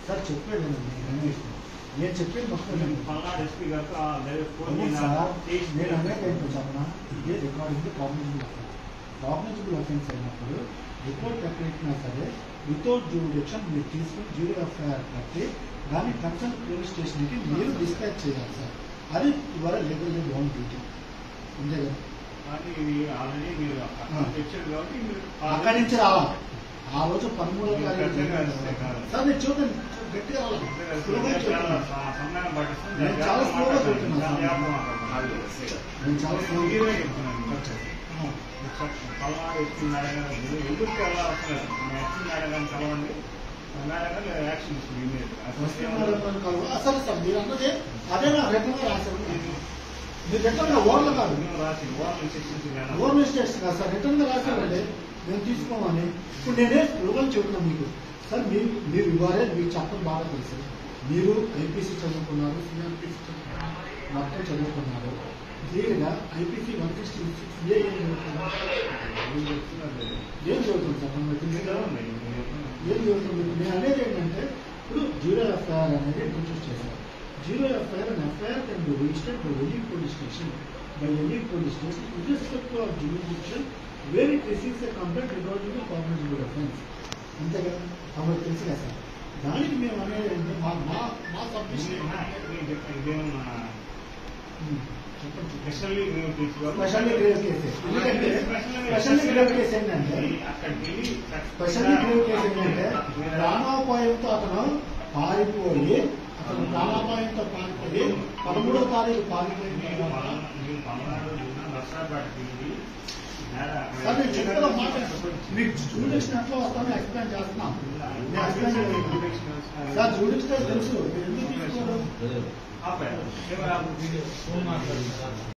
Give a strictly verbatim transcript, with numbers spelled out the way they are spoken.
sir చెప్పేదండి Ramesh నేను చెప్పేది మొత్తం ఎస్పీ గారు సార్ నేను అనేది ఏంటో చెప్పనా ఇదే రికార్డింగ్ కాగ్నిజబుల్ కాగ్నిజబుల్ అఫెన్స్ అయినప్పుడు రిపోర్ట్ ఎక్కడెక్కినా సరే వితౌట్ జ్యూరిడిక్షన్ మీరు తీసుకుని జ్యూరీ ఎఫ్ఐఆర్ కట్టి దాన్ని కన్సర్న్ పోలీస్ స్టేషన్కి మీరు డిస్పాచ్ చేయాలి సార్ అది ఇవాళ లీగల్ బాండ్ డ్యూటీ అంతే కదా అక్కడి నుంచి రావాలి ఆ రోజు పదమూడో తారీఖు సార్ నేను చూడండి గట్టిగా నేను చాలా స్లోగా చెప్తున్నాను నేను చాలా స్లోగా అసలు సార్ మీరు అన్నదే అదే నా రెగ్యులర్ రాశారు మీరు రిటర్న్ గా ఓవర్లు కాదు ఓవర్ మిస్టేక్స్ కాదు సార్ రిటర్న్ గా రాశారండి మేము తీసుకోమని ఇప్పుడు నేనే స్లోగన్ చెబుతున్నాను మీకు సార్ మీరు మీరు ఇవ్వాలే మీకు చెప్పడం బాగా తెలుసు మీరు ఐపీసీ చదువుకున్నారు సిఆర్పీసీ మొత్తం చదువుకున్నారు క్లియర్గా IPC one sixty six A ఏం చదువుతున్నారు ఏం చదువుతుంది సార్ మనకు తెలుసు ఏం చదువుతుంది నేను అనేది ఏంటంటే ఇప్పుడు జీరో ఎఫ్ఐఆర్ అనేది ఇంట్రడ్యూస్ చేశారు zero FIR and FIR can be registered by any police station by any police station irrespective of jurisdiction where it receives a complaint regarding cognizable offence అంతే కదా మనకు తెలుసు కదా సార్ దానికి మేము అనేది ఏంటంటే మా మా మా submission specially specially grave case ఎందుకంటే స్పెషల్లీ గ్రేవ్ కేసు ఏంటంటే స్పెషల్లీ గ్రేవ్ కేసు ఏంటంటే ప్రాణాపాయంతో అతను పారిపోయి అతను ప్రాణాపాయంతో పారిపోయి పదమూడో తారీఖు పారిపోయి సార్ నేను చెప్పేదో మాట మీకు జ్యూడిక్షన్ ఎట్లా వస్తామో ఎక్స్ప్లెయిన్ చేస్తున్నాం నేను ఎక్స్ప్లెయిన్ చేయలేదు సార్ జ్యూడిక్షన్ తెలుసు మీరు ఎందుకు తీసుకోవడం